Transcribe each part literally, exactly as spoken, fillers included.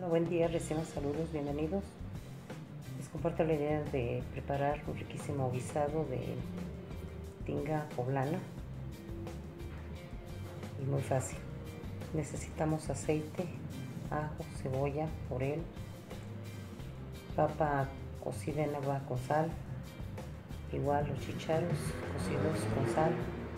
Hola, buen día, recién saludos, bienvenidos. Les comparto la idea de preparar un riquísimo guisado de tinga poblana y muy fácil. Necesitamos aceite, ajo, cebolla, orel, papa cocida en agua con sal, igual los chícharos cocidos con sal,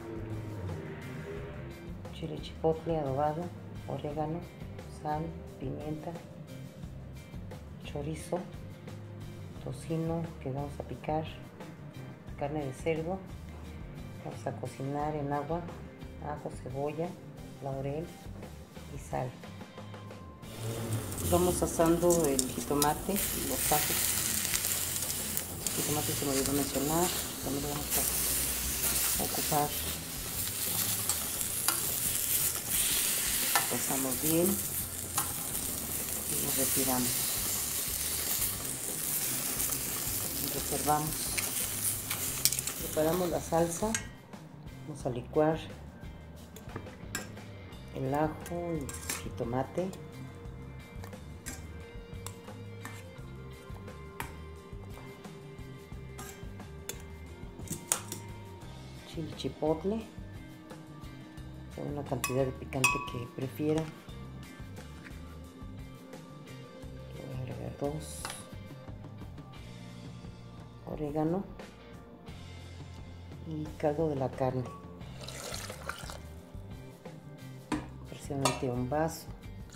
chile chipotle adobado, orégano, sal, pimienta, chorizo, tocino que vamos a picar, carne de cerdo. Vamos a cocinar en agua, ajo, cebolla, laurel y sal. Vamos asando el jitomate y los ajos. El jitomate se me olvidó mencionar, también lo vamos a ocupar. Pasamos bien y lo retiramos. Reservamos. Preparamos la salsa. Vamos a licuar el ajo y el jitomate. Chile chipotle, según la cantidad de picante que prefiera. Voy a agregar dos. Orégano y caldo de la carne, aproximadamente un vaso.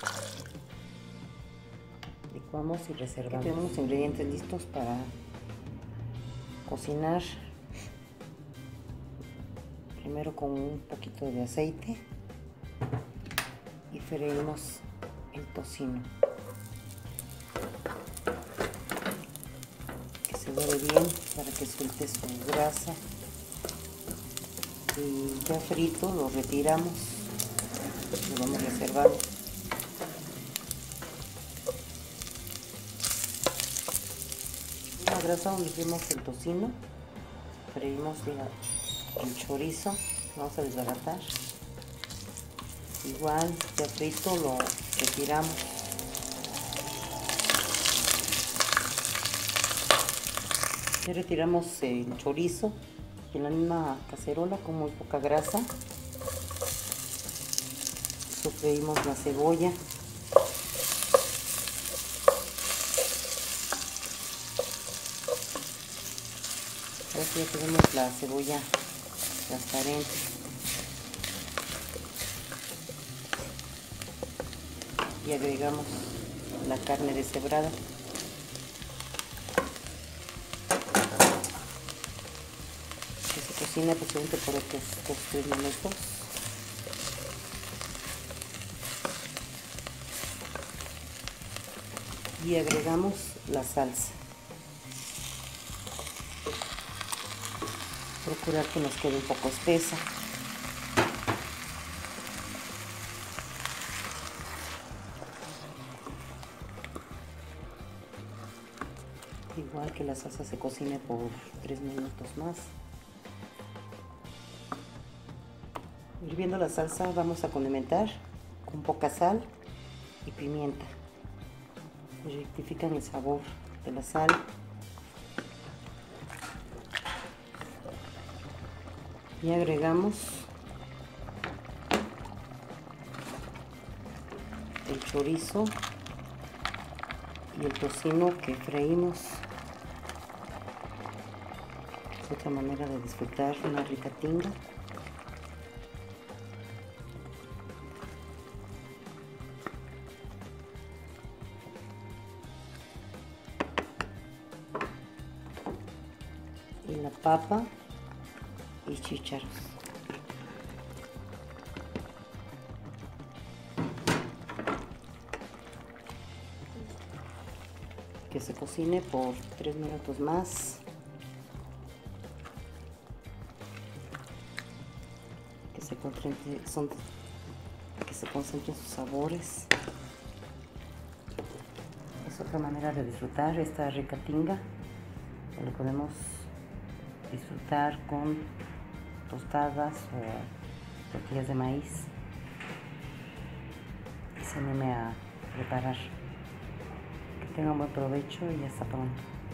Licuamos y reservamos. Aquí tenemos los ingredientes listos para cocinar. Primero con un poquito de aceite y freímos el tocino. Se dore bien para que suelte su grasa, y ya frito lo retiramos, lo vamos a reservar. La grasa donde hicimos el tocino, freímos la, el chorizo, lo vamos a desbaratar. Igual ya frito lo retiramos. Ya retiramos el chorizo y en la misma cacerola con muy poca grasa sofreímos la cebolla. Ahora que ya tenemos la cebolla transparente, y agregamos la carne deshebrada. Cocina aproximadamente por otros dos tres minutos. Y agregamos la salsa. Procurar que nos quede un poco espesa. Igual que la salsa se cocine por tres minutos más. Hirviendo la salsa vamos a condimentar con poca sal y pimienta. Rectifican el sabor de la sal. Y agregamos el chorizo y el tocino que freímos. Es otra manera de disfrutar una rica tinga. Y la papa y chícharos. Que se cocine por tres minutos más. Que se concentren, son, que se concentren sus sabores. Es otra manera de disfrutar esta rica tinga. Lo podemos disfrutar con tostadas o tortillas de maíz. Y se anime a preparar. tengan buen provecho y hasta pronto.